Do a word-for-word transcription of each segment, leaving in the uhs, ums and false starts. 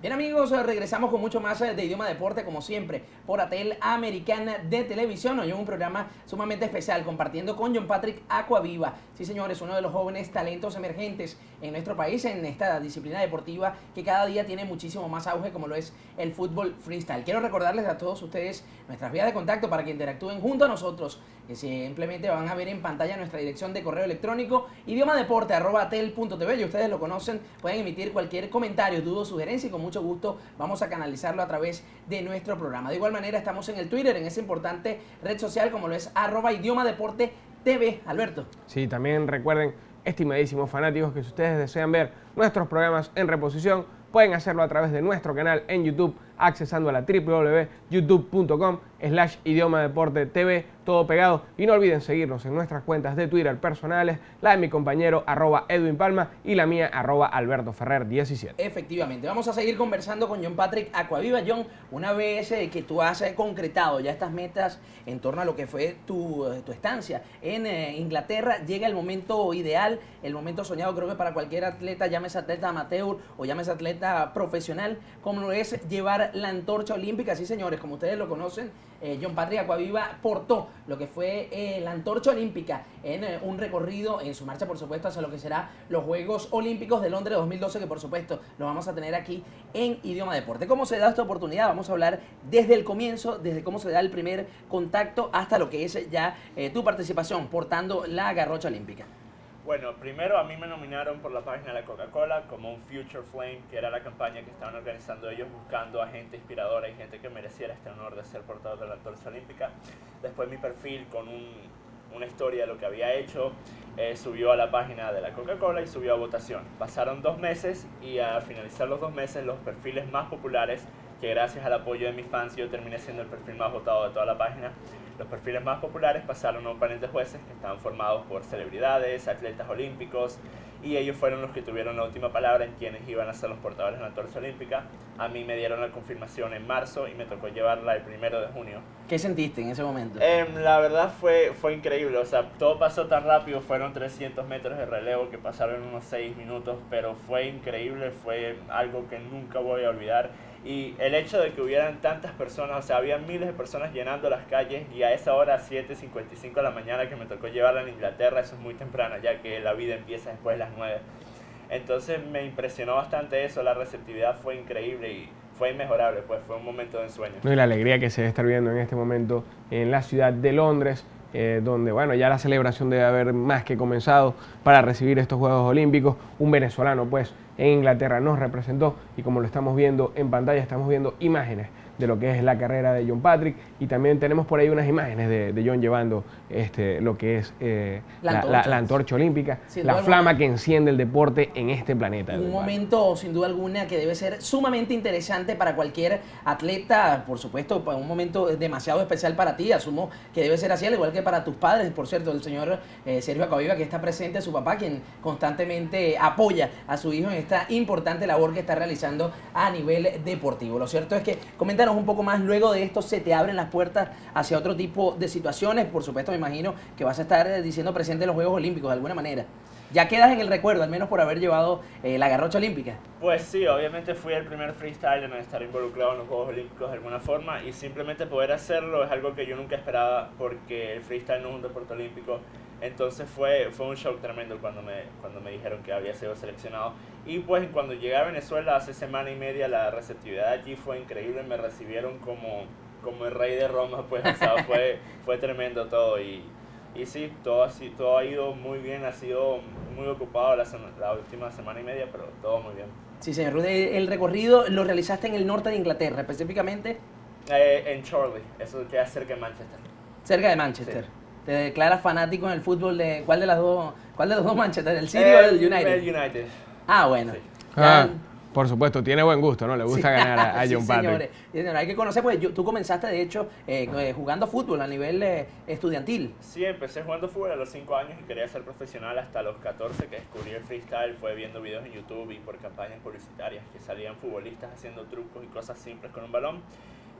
Bien amigos, regresamos con mucho más de Idioma Deporte como siempre por Atel Americana de Televisión. Hoy en un programa sumamente especial compartiendo con John Patrick Acquaviva. Sí señores, uno de los jóvenes talentos emergentes en nuestro país en esta disciplina deportiva que cada día tiene muchísimo más auge como lo es el fútbol freestyle. Quiero recordarles a todos ustedes nuestras vías de contacto para que interactúen junto a nosotros, que simplemente van a ver en pantalla nuestra dirección de correo electrónico idiomadeporte arroba atel punto tv. Y ustedes lo conocen, pueden emitir cualquier comentario, duda, sugerencia y con mucho gusto vamos a canalizarlo a través de nuestro programa. De igual manera estamos en el Twitter, en esa importante red social como lo es arroba idiomadeporte tv. Alberto. Sí, también recuerden, estimadísimos fanáticos, que si ustedes desean ver nuestros programas en reposición, pueden hacerlo a través de nuestro canal en YouTube, accesando a la w w w punto youtube punto com slash idiomadeporte tv, todo pegado. Y no olviden seguirnos en nuestras cuentas de Twitter personales, la de mi compañero arroba Edwin Palma y la mía arroba Alberto Ferrer diecisiete. Efectivamente, vamos a seguir conversando con John Patrick Acquaviva. John, una vez eh, que tú has eh, concretado ya estas metas en torno a lo que fue tu, eh, tu estancia en eh, Inglaterra, llega el momento ideal, el momento soñado creo que para cualquier atleta, llámese atleta amateur o llámese atleta profesional, como lo es llevar la antorcha olímpica. Sí señores, como ustedes lo conocen, eh, John Patrick Acquaviva portó lo que fue eh, la antorcha olímpica en eh, un recorrido, en su marcha por supuesto hacia lo que será los Juegos Olímpicos de Londres dos mil doce, que por supuesto lo vamos a tener aquí en Idioma Deporte. ¿Cómo se da esta oportunidad? Vamos a hablar desde el comienzo, desde cómo se da el primer contacto hasta lo que es ya eh, tu participación portando la garrocha olímpica. Bueno, primero a mí me nominaron por la página de la Coca-Cola como un Future Flame, que era la campaña que estaban organizando ellos buscando a gente inspiradora y gente que mereciera este honor de ser portador de la antorcha olímpica. Después mi perfil con un, una historia de lo que había hecho eh, subió a la página de la Coca-Cola y subió a votación. Pasaron dos meses y al finalizar los dos meses los perfiles más populares, que gracias al apoyo de mis fans yo terminé siendo el perfil más votado de toda la página. Los perfiles más populares pasaron a un panel de jueces que estaban formados por celebridades, atletas olímpicos, y ellos fueron los que tuvieron la última palabra en quienes iban a ser los portadores de la antorcha olímpica. A mí me dieron la confirmación en marzo y me tocó llevarla el primero de junio. ¿Qué sentiste en ese momento? Eh, la verdad fue, fue increíble, o sea, todo pasó tan rápido, fueron trescientos metros de relevo que pasaron en unos seis minutos, pero fue increíble, fue algo que nunca voy a olvidar. Y el hecho de que hubieran tantas personas, o sea, había miles de personas llenando las calles, y a esa hora, siete cincuenta y cinco de la mañana, que me tocó llevarla en Inglaterra, eso es muy temprano, ya que la vida empieza después de las nueve. Entonces me impresionó bastante eso, la receptividad fue increíble y fue inmejorable, pues fue un momento de ensueño. No, y la alegría que se debe estar viendo en este momento en la ciudad de Londres, eh, donde bueno, ya la celebración debe haber más que comenzado para recibir estos Juegos Olímpicos. Un venezolano pues en Inglaterra nos representó, y como lo estamos viendo en pantalla, estamos viendo imágenes de lo que es la carrera de John Patrick, y también tenemos por ahí unas imágenes de, de John llevando este, lo que es eh, la, la, antorcha. La, la antorcha olímpica, sin la flama alguna que enciende el deporte en este planeta. Un momento sin duda alguna que debe ser sumamente interesante para cualquier atleta, por supuesto, un momento demasiado especial para ti, asumo que debe ser así, al igual que para tus padres. Por cierto, el señor eh, Sergio Acquaviva, que está presente, su papá, quien constantemente apoya a su hijo en esta importante labor que está realizando a nivel deportivo. Lo cierto es que comentar un poco más, luego de esto se te abren las puertas hacia otro tipo de situaciones. Por supuesto, me imagino que vas a estar diciendo presente en los Juegos Olímpicos de alguna manera. ¿Ya quedas en el recuerdo, al menos por haber llevado eh, la garrocha olímpica? Pues sí, obviamente fui el primer freestyle en estar involucrado en los Juegos Olímpicos de alguna forma, y simplemente poder hacerlo es algo que yo nunca esperaba, porque el freestyle no es un deporte olímpico. Entonces fue, fue un shock tremendo cuando me, cuando me dijeron que había sido seleccionado. Y pues cuando llegué a Venezuela hace semana y media, la receptividad allí fue increíble, me recibieron como, como el rey de Roma, pues o sea, fue, fue tremendo todo. Y, y sí, todo, así, todo ha ido muy bien, ha sido muy ocupado la, la última semana y media, pero todo muy bien. Sí, señor Rude, el recorrido lo realizaste en el norte de Inglaterra, específicamente Eh, en Chorley, eso queda cerca de Manchester. Cerca de Manchester. Sí. ¿Te declaras fanático en el fútbol de cuál de las dos, cuál de los dos Manchester, el City el, o el United? El United. Ah, bueno. Sí. Ah, por supuesto, tiene buen gusto, ¿no? Le gusta sí, ganar a, a John sí, Patrick. Señores. Señores, hay que conocer, pues yo, tú comenzaste de hecho eh, jugando fútbol a nivel eh, estudiantil. Sí, empecé jugando fútbol a los cinco años y quería ser profesional hasta los catorce, que descubrí el freestyle. Fue viendo videos en YouTube y por campañas publicitarias que salían futbolistas haciendo trucos y cosas simples con un balón.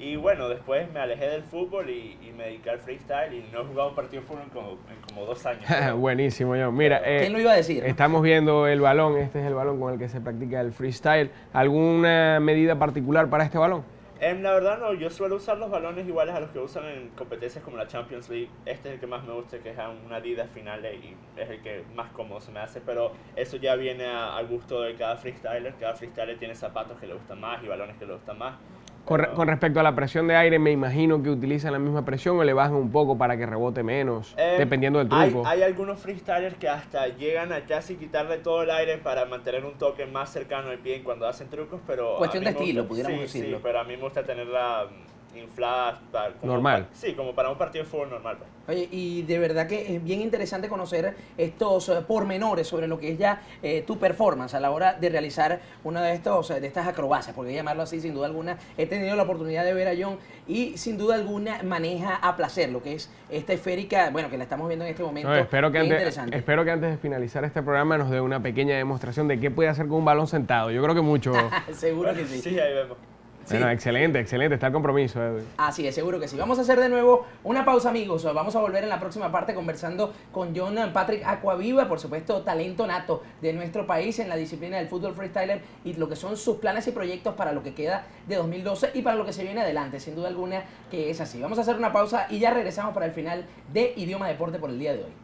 Y bueno, después me alejé del fútbol y, y me dediqué al freestyle y no he jugado un partido de fútbol en como, en como dos años. Buenísimo, John. Mira, eh, ¿quién lo iba a decir? Estamos viendo el balón, este es el balón con el que se practica el freestyle. ¿Alguna medida particular para este balón? Eh, la verdad no, yo suelo usar los balones iguales a los que usan en competencias como la Champions League. Este es el que más me gusta, que es una Adidas Finale y es el que más cómodo se me hace, pero eso ya viene a- al gusto de cada freestyler. Cada freestyler tiene zapatos que le gustan más y balones que le gustan más. Con, re- Pero, con respecto a la presión de aire, me imagino que utilizan la misma presión o le bajan un poco para que rebote menos, eh, dependiendo del hay, truco. hay algunos freestylers que hasta llegan a casi quitarle todo el aire para mantener un toque más cercano al pie cuando hacen trucos, pero... a Cuestión mí de me estilo, gusta- pudiéramos sí, decirlo. Sí, pero a mí me gusta tenerla mm, inflada. para- como Normal. pa- sí, como para un partido de fútbol normal. Pues. Oye, y de verdad que es bien interesante conocer estos eh, pormenores sobre lo que es ya eh, tu performance a la hora de realizar una de, estos, eh, de estas acrobacias, porque llamarlo así, sin duda alguna. He tenido la oportunidad de ver a John y sin duda alguna maneja a placer lo que es esta esférica, bueno, que la estamos viendo en este momento. No, espero, que bien antes, interesante. espero que antes de finalizar este programa nos dé una pequeña demostración de qué puede hacer con un balón sentado. Yo creo que mucho. Seguro que Bueno, sí. Sí, ahí vemos. Sí. Bueno, excelente, excelente. Está el compromiso, Edwin. Así es, seguro que sí. Vamos a hacer de nuevo una pausa, amigos. Vamos a volver en la próxima parte conversando con John Patrick Acquaviva, por supuesto, talento nato de nuestro país en la disciplina del fútbol freestyler y lo que son sus planes y proyectos para lo que queda de dos mil doce y para lo que se viene adelante, sin duda alguna que es así. Vamos a hacer una pausa y ya regresamos para el final de Idioma Deporte por el día de hoy.